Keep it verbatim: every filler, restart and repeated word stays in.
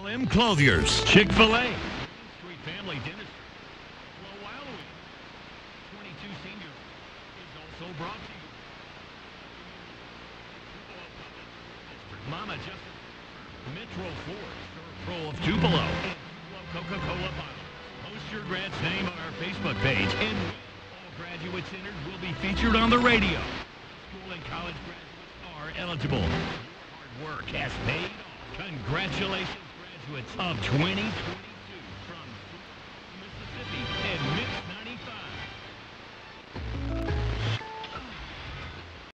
L M Clothiers, Chick-fil-A, Street Family Dentistry, Flo Halloween, twenty-two Senior is also brought to you. Mama Justice, Metro Ford, Pro of Tupelo, and Coca-Cola bottles. Post your grant's name on our Facebook page, and all graduate centers will be featured on the radio. School and college graduates are eligible. Your hard work has paid off. Congratulations, graduates of twenty twenty.